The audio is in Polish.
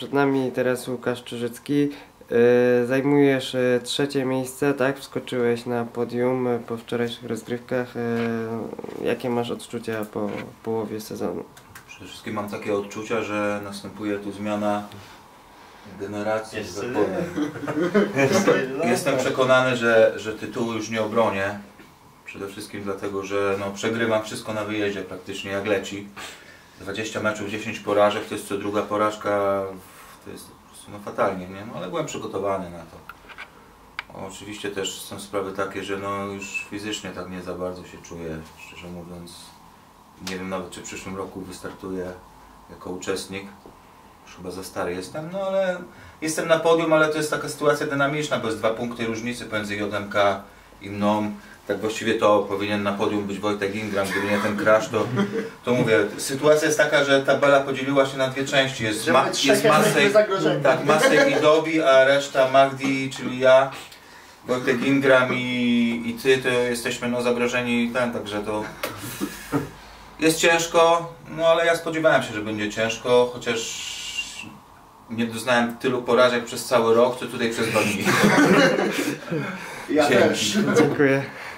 Przed nami teraz Łukasz Czyżycki. Zajmujesz trzecie miejsce, tak? Wskoczyłeś na podium po wczorajszych rozgrywkach. Jakie masz odczucia po połowie sezonu? Przede wszystkim mam takie odczucia, że następuje tu zmiana generacji. Jestem przekonany, że tytułu już nie obronię. Przede wszystkim dlatego, że no, przegrywam wszystko na wyjeździe praktycznie jak leci. 20 meczów, 10 porażek, to jest co druga porażka, to jest po prostu no, fatalnie, nie? No, ale byłem przygotowany na to. Oczywiście też są sprawy takie, że no, już fizycznie tak nie za bardzo się czuję, szczerze mówiąc. Nie wiem nawet, czy w przyszłym roku wystartuję jako uczestnik. Już chyba za stary jestem, no ale jestem na podium, ale to jest taka sytuacja dynamiczna, bo jest 2 punkty różnicy pomiędzy JMK i mną. Tak właściwie to powinien na podium być Wojtek Ingram, gdyby nie ten crash, to mówię, sytuacja jest taka, że tabela podzieliła się na dwie części. Jest Masej i Dobi, a reszta Magdi, czyli ja, Wojtek Ingram i ty, to jesteśmy no, zagrożeni także to jest ciężko, no ale ja spodziewałem się, że będzie ciężko, chociaż nie doznałem tylu porażek przez cały rok, co tutaj przez 2 dni. Ja też. Dziękuję.